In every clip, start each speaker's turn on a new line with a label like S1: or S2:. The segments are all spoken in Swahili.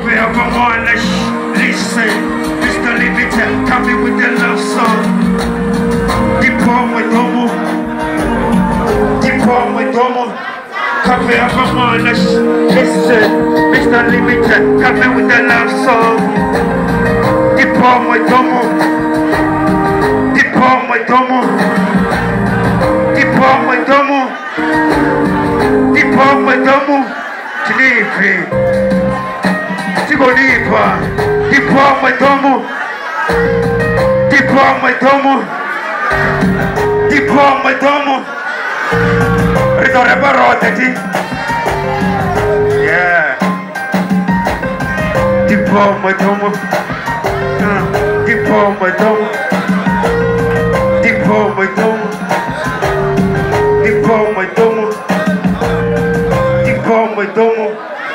S1: Whoever wanna listen, Mr. Limited, coming with the love song. Deep on my domo, deep on my domo. Whoever wanna listen, Mr. Limited, coming with the love song. Deep on my domo, deep on my domo, deep on my domo, deep on my domo. Sleepy. Go deeper, deeper my domo, deeper my domo, deeper my domo. Ridore parotati, yeah. Deeper my domo, deeper my domo, deeper my domo, deeper my domo, deeper my domo.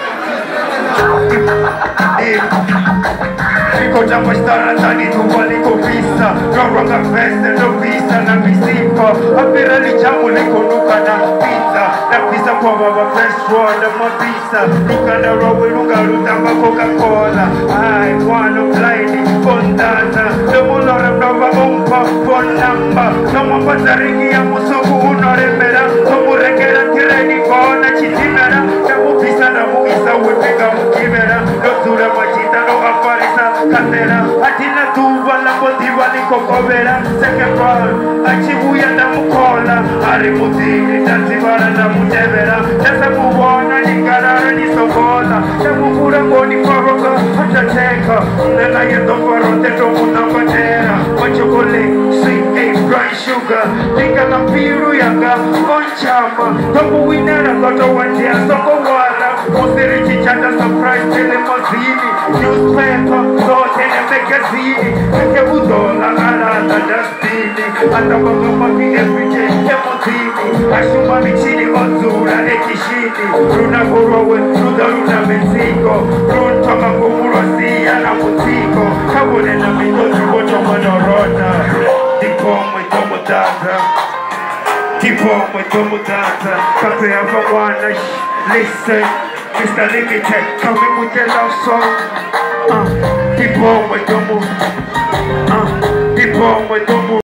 S1: Fico già questa rata di tua licopista, non roga feste, non vista, non visipa. Appena diciamo le conuca na pizza, la pizza qua va fresh one, ma pizza. Luca na rowe, luca lutamba Coca-Cola. Ai, quando blind, fondana, dopo l'ora prova un po' con lamba. Non mi passariamo su uno remera, dopo regera tireni con la citimera. Siamo pizza da muisa, wepega mukimera. Lo dura macita, no aparisa. Katera, atina tuva la motiva ni kokobera. Second round, achibuya na mukola. Arimutini, tanzibara na mutevera. Nasa muwana ni karara ni sokola. Namukura ngoni koroka, hatateka. Nena yeto farote tomu na patera. Chocolate, sweet and brown sugar. Tika na piru yanga, onchama. Topu winera koto wantia soko wala. Mosiri chichata surprise telemozini. Newspaper, sote na magazini. Kake udola arata dustini. Atabaka maki everyday emotini. Ashuma michini ozura ekishini. Runa kurowe, runa Mexico. Runta makumurozia na mutiko. Kabune na mitozi koto manorona. Tipo my tomo data. Tipo my tomo data. Kape hapa wana listen. Mr. Limited, coming with the love song. Deep on my domo, deep on my domo.